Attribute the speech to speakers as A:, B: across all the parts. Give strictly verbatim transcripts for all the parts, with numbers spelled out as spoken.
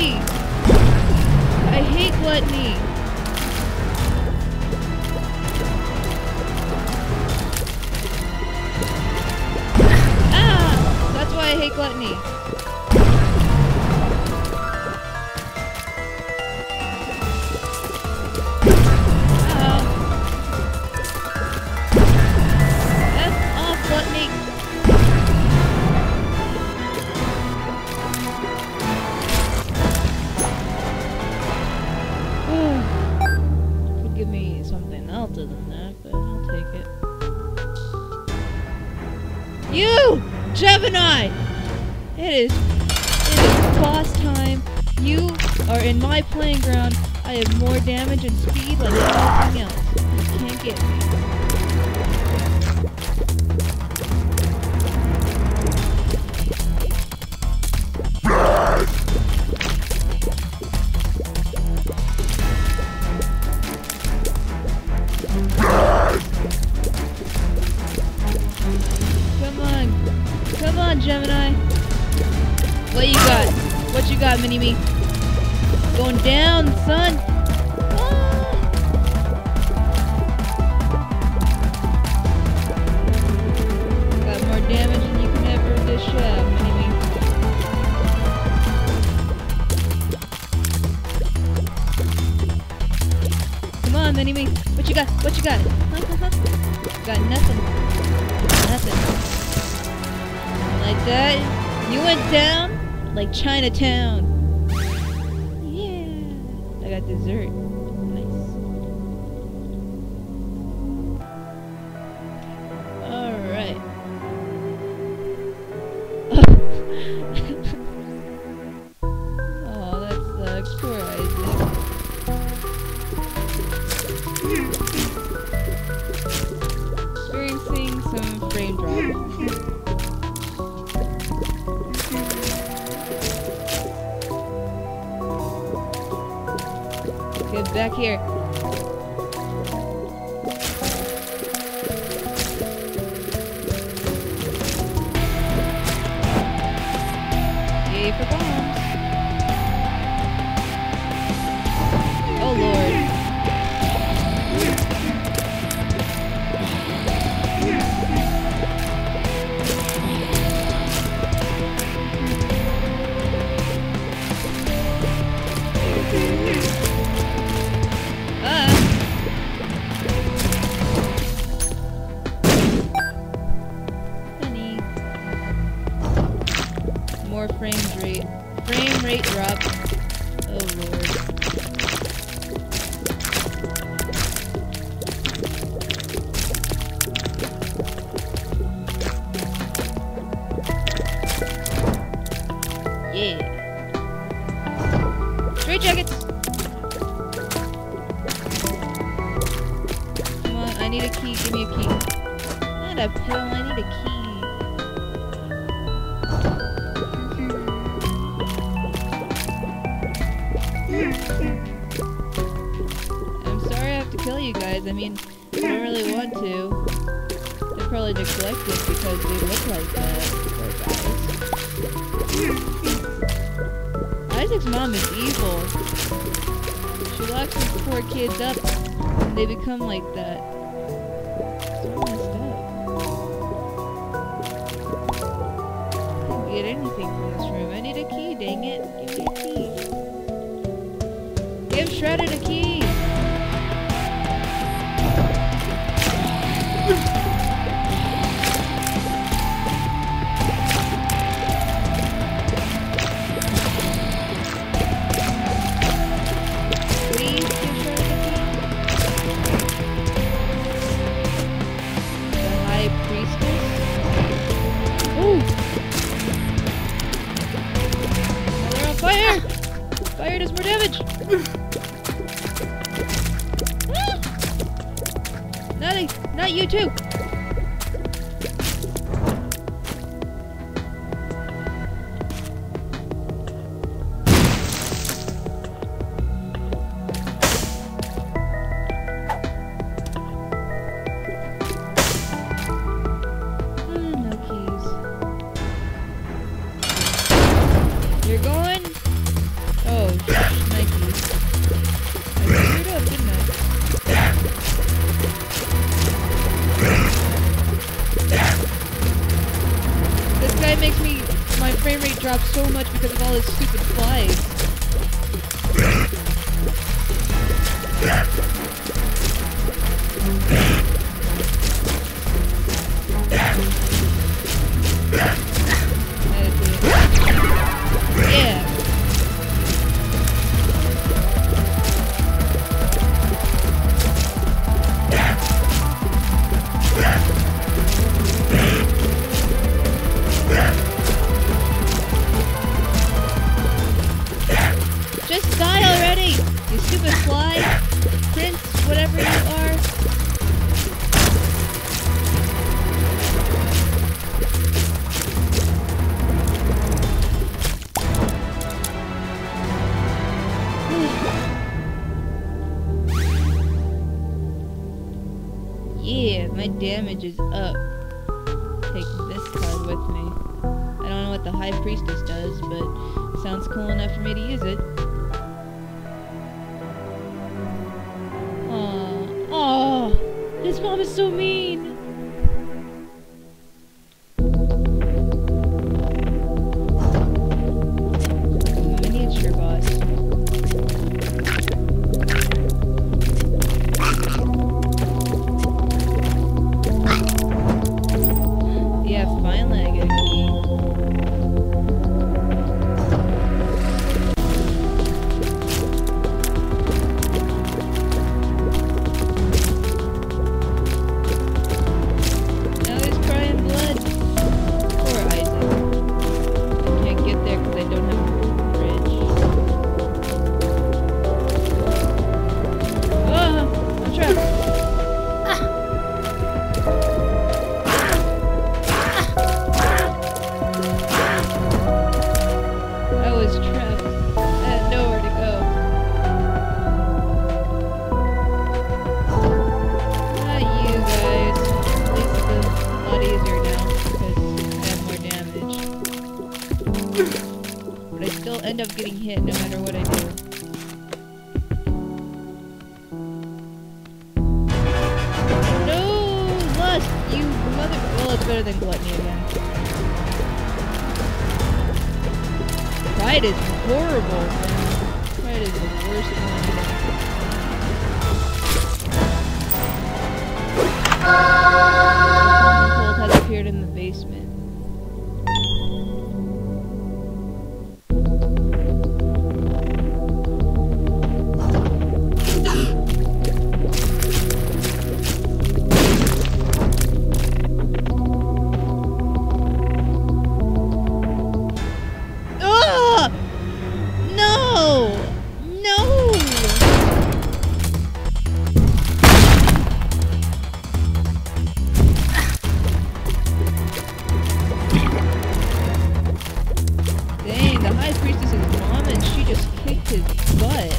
A: gluttony! I hate gluttony! Ah! That's why I hate gluttony. You! Gemini! It is, it is boss time. You are in my playing ground. I have more damage and speed like anything else. You can't get me. Gemini, what you got? What you got, Mini-Me? Going down, son. Ah. Got more damage than you can ever dish out, Mini-Me. Come on, Mini-Me. What you got? What you got? Got nothing. Nothing. Like that, you went down like Chinatown. Yeah, I got dessert. Nice. All right. Oh, that sucks. Poor Isaac. Experiencing some frame drop. Get back here. Yay for bombs. Oh lord. More frame rate. Frame rate drop. Oh lord. Yeah. Straight jackets. Come on, I need a key. Give me a key. Not a pill. I need a key. I'm sorry I have to kill you guys. I mean, I don't really want to. They're probably neglected because they look like that. Poor guys. Isaac's mom is evil. She locks these poor kids up and they become like that. So messed up. I can't get anything from this room. I need a key, dang it. Give me a key. Give Shredded a key! Please give Shredded a key. The High Priestess. Ooh! Oh, they're on fire! Fire does more damage! Nothing! Not you too! Ah, no keys. You're going Oh, Nike. I screwed up, didn't I? This guy makes me, my frame rate drop so much because of all his stupid flies. Yeah. Just die already, you stupid fly, prince, whatever you are. Yeah, my damage is up. Take this card with me. I don't know what the High Priestess does, but it sounds cool enough for me to use it. Aww. Aww! His mom is so mean! Miniature boss. Yeah, finally I get a key. Now he's crying blood. Poor Isaac. I can't get there because I don't have a bridge. Ah! I'm trapped. I was trapped. I had nowhere to go. Not you guys. At least it's a lot easier now because I have more damage. But I still end up getting hit no matter what I do. No! Lust! You mother... Well, it's better than gluttony again. Pride is horrible. Pride is the worst one. Cold has appeared in the basement. Ah! No! No! Dang, the High Priestess is mom and she just kicked his butt.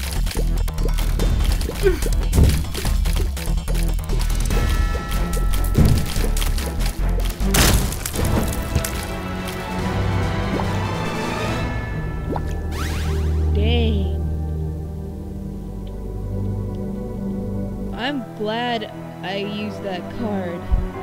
A: Dang. I'm glad I used that card.